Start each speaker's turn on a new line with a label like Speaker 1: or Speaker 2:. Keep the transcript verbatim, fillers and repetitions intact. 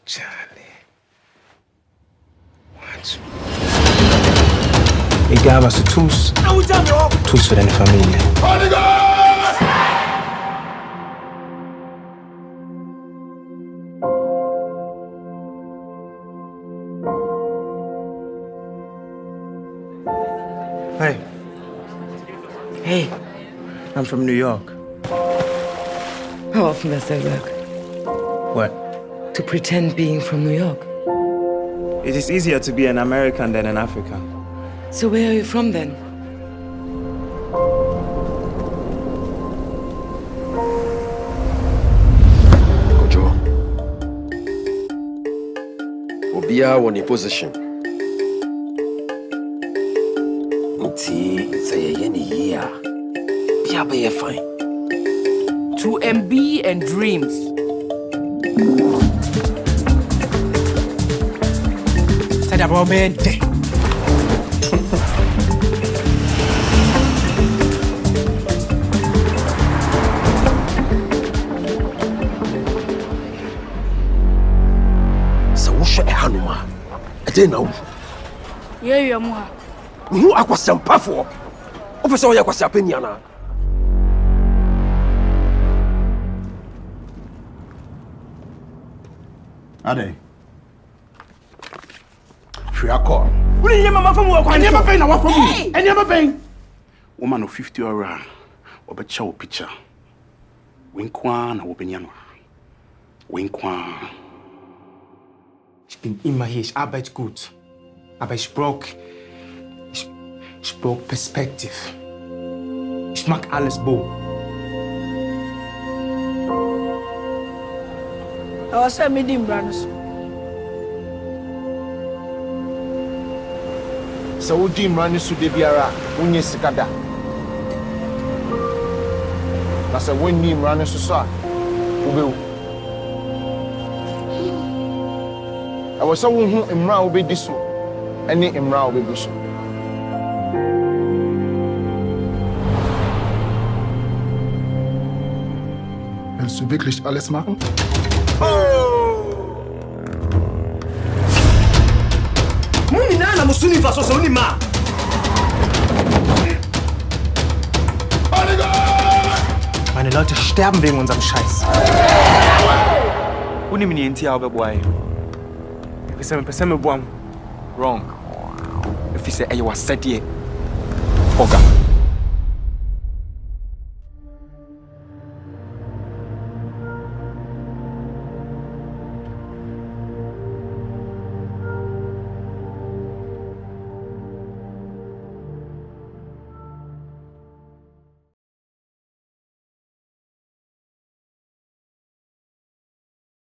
Speaker 1: Charlie. What? Egal was du tust, tust für deine Familie. Hey. Hey. I'm from New York.
Speaker 2: How often does that work?
Speaker 1: What?
Speaker 2: To pretend being from New York.
Speaker 1: It is easier to be an American than an African.
Speaker 2: So where are you from then?
Speaker 3: Kojo. Obia won a position. It's a year. Bia be fine.
Speaker 2: To M B and dreams.
Speaker 1: Said about me.
Speaker 3: So what's a hanuma? I don't know.
Speaker 4: Yeah, you are.
Speaker 3: Who I was some powerful. Officer, I was a opinion.
Speaker 5: Ade. Free a call.
Speaker 6: What do you mama from work? I never pay now from you. I never pay.
Speaker 5: Woman of fifty around. Obe chow picture. Winkwan na obenyano. Winkwan.
Speaker 1: Ich bin immer hier, ich arbeite gut. Aber ich brauch... Ich, ich brauch Perspektive. Ich mag alles Bo.
Speaker 4: I was a medium brothers.
Speaker 6: So would Jim run to the Biara, when you Sikada? That's a one name running to saw. I was someone who Imra will be this one, and Imra will be this one.
Speaker 5: Willst du wirklich alles machen?
Speaker 6: Muni nana musuni faso so ni ma.
Speaker 1: Meine Leute sterben wegen unserem Scheiß.
Speaker 7: Uni mini enti awe boy.
Speaker 1: Pese me pese me boam.
Speaker 7: Wrong. If you say ayo asedie. Borga.